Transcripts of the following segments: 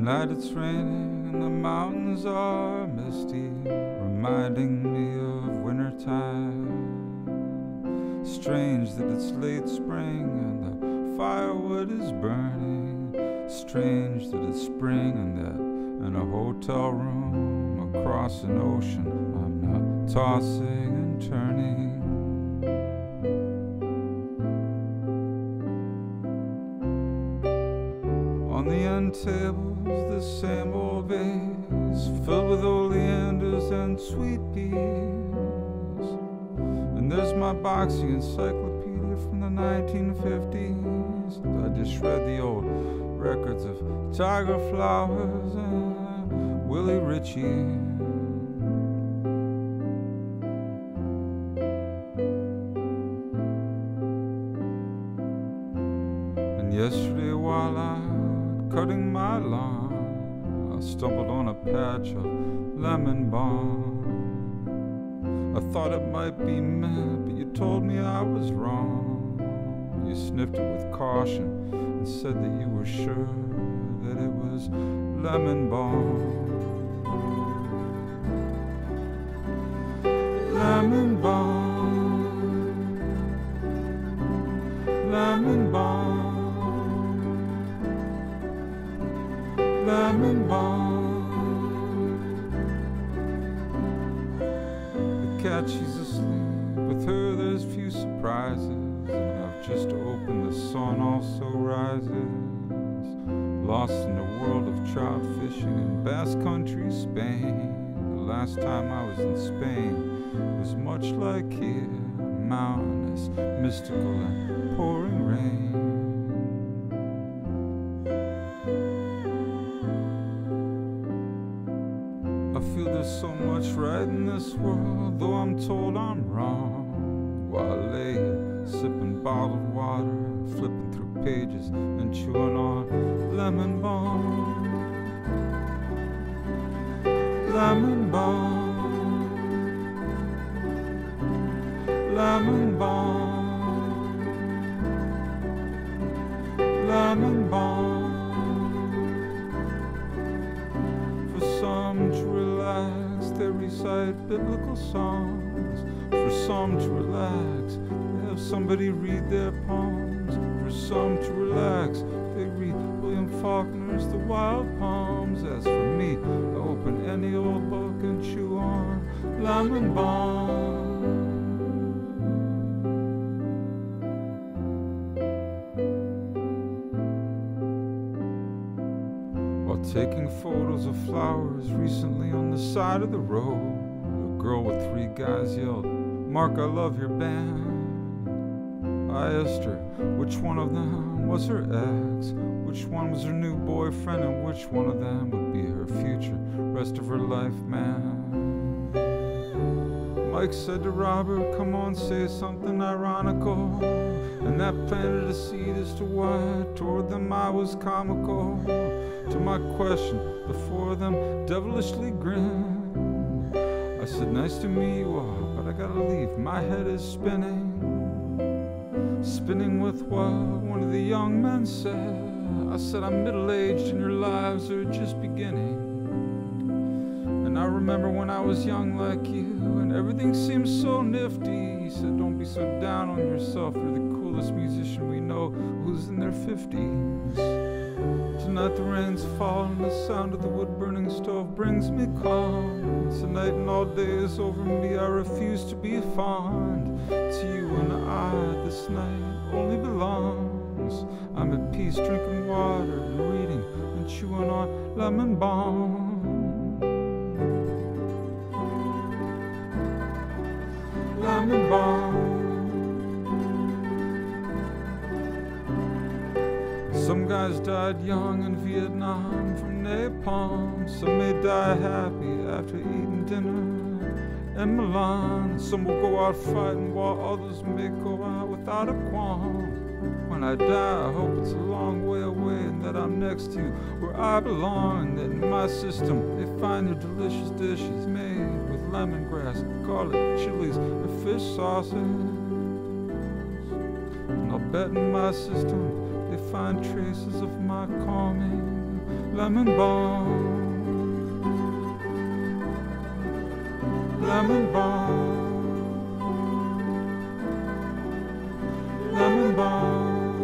Tonight it's raining and the mountains are misty, reminding me of wintertime. Strange that it's late spring and the firewood is burning. Strange that it's spring and that in a hotel room across an ocean I'm not tossing and turning. On the end tables, the same old vase filled with oleanders and sweet peas. And there's my boxing encyclopedia from the 1950s. I just read the old records of Tiger Flowers and Willie Ritchie. And yesterday while cutting my lawn, I stumbled on a patch of lemon balm. I thought it might be mint, but you told me I was wrong. You sniffed it with caution and said that you were sure that it was lemon balm. Lemon balm, lemon balm, lemon balm. The cat, she's asleep. With her there's few surprises, and I've just opened, the sun also rises. Lost in a world of trout fishing in Basque Country, Spain. The last time I was in Spain was much like here, mountainous, mystical and pouring rain. I feel there's so much right in this world, though I'm told I'm wrong. While I lay here sipping bottled water, flipping through pages and chewing on lemon balm. Lemon balm, lemon balm, lemon balm. For some to relax, they recite biblical songs. For some to relax, they have somebody read their poems. For some to relax, they read William Faulkner's The Wild Palms. As for me, I open any old book and chew on lemon balm. While taking photos of flowers recently on the side of the road, a girl with 3 guys yelled, "Mark, I love your band." I asked her which one of them was her ex, which one was her new boyfriend, and which one of them would be her future, rest of her life man. Mike said to Robert, "Come on, say something ironical," and that planted a seed as to why toward them I was comical. To my question, the 4 of them devilishly grinned. I said, "Nice to meet you all, but I gotta leave, my head is spinning." Spinning with what one of the young men said. I said, "I'm middle-aged and your lives are just beginning. And I remember when I was young like you and everything seemed so nifty." He said, "Don't be so down on yourself, you're the coolest musician we know who's in their 50s. Tonight the rain's falling, the sound of the wood-burning stove brings me calm. Tonight and all day is over me, I refuse to be fond. To you and I, this night only belongs. I'm at peace drinking water and reading and chewing on lemon balm." Lemon balm. Some guys died young in Vietnam from napalm. Some may die happy after eating dinner in Milan. Some will go out fighting while others may go out without a qualm. When I die, I hope it's a long way away and that I'm next to where I belong. And that in my system they find their delicious dishes made with lemongrass, garlic, chilies, and fish sauces. And I'll bet in my system they find traces of my calming lemon balm, lemon balm, lemon balm,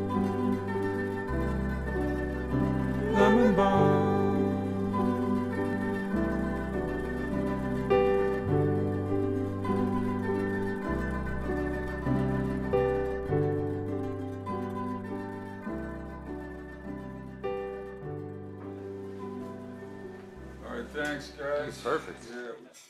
lemon balm. All right, thanks, guys. Perfect. Yeah.